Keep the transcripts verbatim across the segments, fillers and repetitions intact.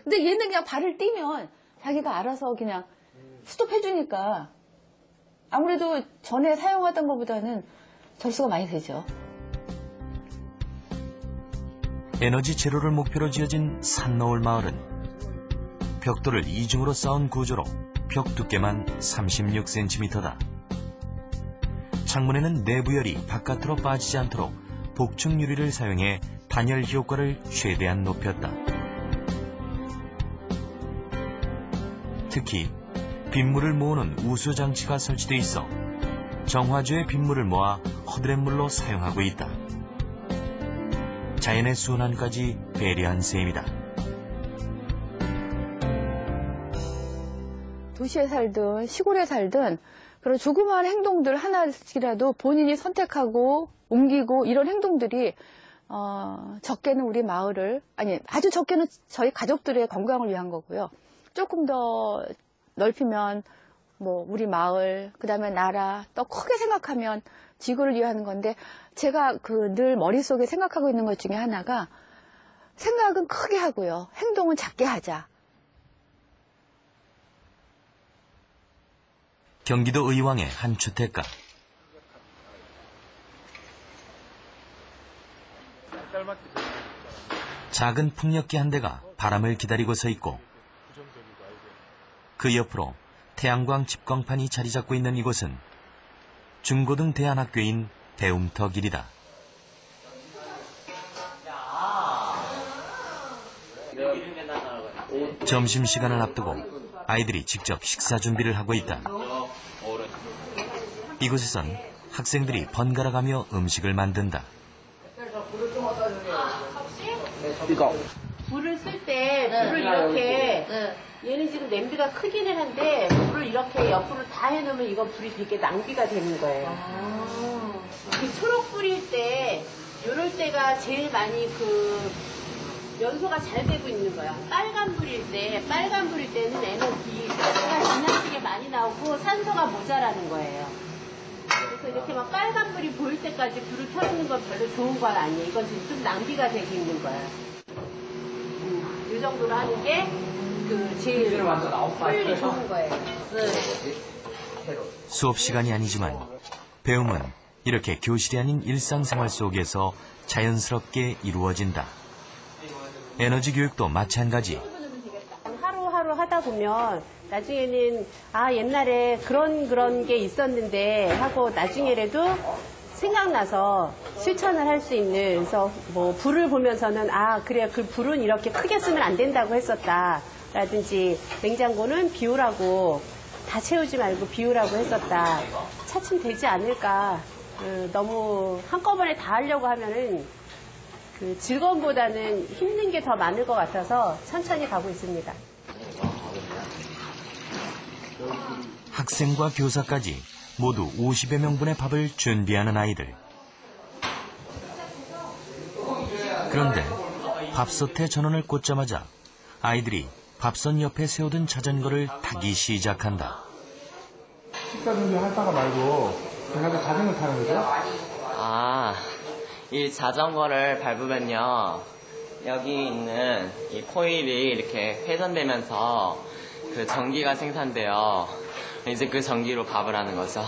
근데 얘는 그냥 발을 띄면 자기가 알아서 그냥 스톱해주니까 아무래도 전에 사용하던 것보다는 절수가 많이 되죠. 에너지 제로를 목표로 지어진 산너울 마을은 벽돌을 이중으로 쌓은 구조로 벽 두께만 삼십육 센티미터다. 창문에는 내부 열이 바깥으로 빠지지 않도록 복층 유리를 사용해 단열 효과를 최대한 높였다. 특히 빗물을 모으는 우수 장치가 설치돼 있어 정화조의 빗물을 모아 허드렛물로 사용하고 있다. 자연의 순환까지 배려한 셈이다. 도시에 살든 시골에 살든 그런 조그마한 행동들 하나씩이라도 본인이 선택하고 옮기고 이런 행동들이 어, 적게는 우리 마을을, 아니 아주 적게는 저희 가족들의 건강을 위한 거고요. 조금 더 넓히면 뭐 우리 마을, 그 다음에 나라, 또 크게 생각하면 지구를 위하는 건데 제가 그 늘 머릿속에 생각하고 있는 것 중에 하나가 생각은 크게 하고요. 행동은 작게 하자. 경기도 의왕의 한 주택가. 작은 풍력기 한 대가 바람을 기다리고 서 있고 그 옆으로 태양광 집광판이 자리 잡고 있는 이곳은 중고등 대안학교인 배움터 길이다. 점심시간을 앞두고 아이들이 직접 식사 준비를 하고 있다. 이곳에선 학생들이 번갈아가며 음식을 만든다. 이거 불을 쓸 때 불을 이렇게 얘는 지금 냄비가 크기는 한데 불을 이렇게 옆으로 다 해놓으면 이건 불이 되게 낭비가 되는 거예요. 아. 그 초록 불일 때 이럴 때가 제일 많이 그 연소가 잘 되고 있는 거야. 빨간 불일 때 빨간 불일 때는 에너지가 지나치게 많이 나오고 산소가 모자라는 거예요. 그래서 이렇게 막 빨간 불이 보일 때까지 불을 켜놓는 건 별로 좋은 건 아니에요. 이건 지금 좀 낭비가 되고 있는 거야. 이 정도로 하는 게 그 제일 효율이 좋은 거예요. 수업 시간이 아니지만 배움은 이렇게 교실이 아닌 일상생활 속에서 자연스럽게 이루어진다. 에너지 교육도 마찬가지. 하루하루 하다 보면 나중에는 아 옛날에 그런 그런 게 있었는데 하고 나중에라도 생각나서 실천을 할 수 있는. 그래서 뭐 불을 보면서는 아 그래 그 불은 이렇게 크게 쓰면 안 된다고 했었다. 라든지 냉장고는 비우라고 다 채우지 말고 비우라고 했었다. 차츰 되지 않을까. 그, 너무 한꺼번에 다 하려고 하면은 그 즐거움보다는 힘든 게 더 많을 것 같아서 천천히 가고 있습니다. 학생과 교사까지 모두 오십여 명분의 밥을 준비하는 아이들. 그런데 밥솥에 전원을 꽂자마자 아이들이 밥솥 옆에 세워둔 자전거를 타기 시작한다. 식사 준비 하다가 말고 그냥 자전거 타는 거죠? 아, 이 자전거를 밟으면요 여기 있는 이 코일이 이렇게 회전되면서 그 전기가 생산돼요. 이제 그 전기로 밥을 하는 거죠.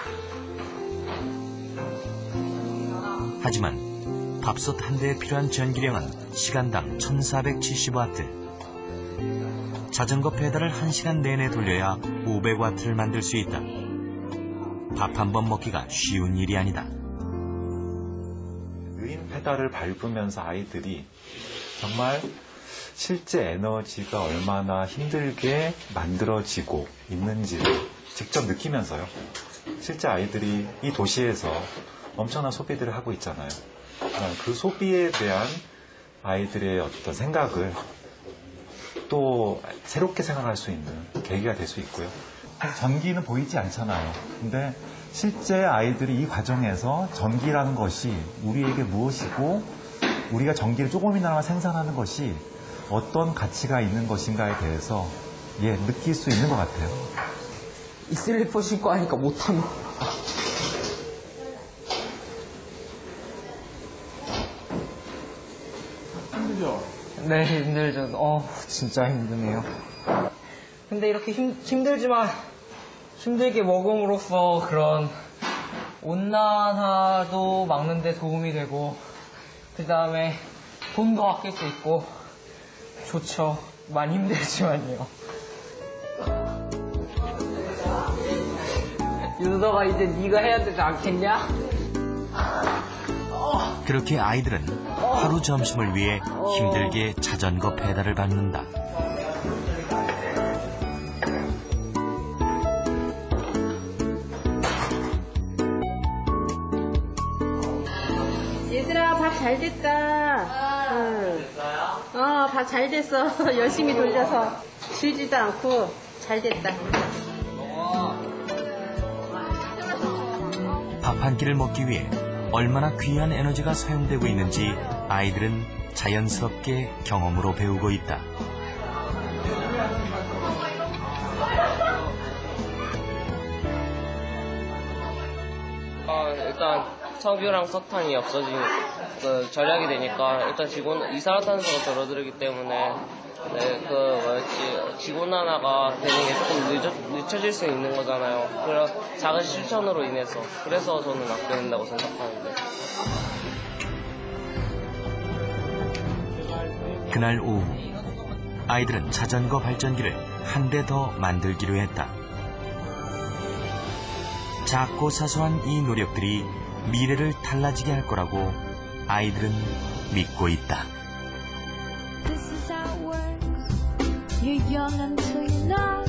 하지만 밥솥 한 대에 필요한 전기량은 시간당 천사백칠십 와트. 자전거 페달을 한 시간 내내 돌려야 오백 와트를 만들 수 있다. 밥 한 번 먹기가 쉬운 일이 아니다. 느린 페달을 밟으면서 아이들이 정말 실제 에너지가 얼마나 힘들게 만들어지고 있는지를 직접 느끼면서요. 실제 아이들이 이 도시에서 엄청난 소비들을 하고 있잖아요. 그 소비에 대한 아이들의 어떤 생각을 또 새롭게 생각할 수 있는 계기가 될 수 있고요. 전기는 보이지 않잖아요. 근데 실제 아이들이 이 과정에서 전기라는 것이 우리에게 무엇이고 우리가 전기를 조금이나마 생산하는 것이 어떤 가치가 있는 것인가에 대해서 예, 느낄 수 있는 것 같아요. 이 슬리퍼 신고 하니까 못하면 힘들죠? 네, 힘들죠. 어, 진짜 힘드네요. 근데 이렇게 힘, 힘들지만 힘들게 먹음으로써 그런 온난화도 막는 데 도움이 되고 그 다음에 돈도 아낄 수 있고 좋죠. 많이 힘들지만요. 윤서가 이제 네가 해야 되지 않겠냐? 그렇게 아이들은 하루 점심을 위해 힘들게 자전거 페달을 밟는다. 얘들아, 밥 잘 됐다. 응. 어, 밥 잘 됐어. 열심히 돌려서 질지도 않고 잘 됐다. 밥 한 끼를 먹기 위해 얼마나 귀한 에너지가 사용되고 있는지 아이들은 자연스럽게 경험으로 배우고 있다. 어, 일단 석유랑 석탄이 없어진 그 절약이 되니까 일단 지구 이산화탄소가 줄어들기 때문에 네, 그 뭐였지 지구온난화가 되는 게 조금 늦어, 늦춰질 수 있는 거잖아요. 그런 작은 실천으로 인해서 그래서 저는 아껴낸다고 생각하는데. 그날 오후 아이들은 자전거 발전기를 한 대 더 만들기로 했다. 작고 사소한 이 노력들이 미래를 달라지게 할 거라고 아이들은 믿고 있다. This is how it works. You're young until you're not.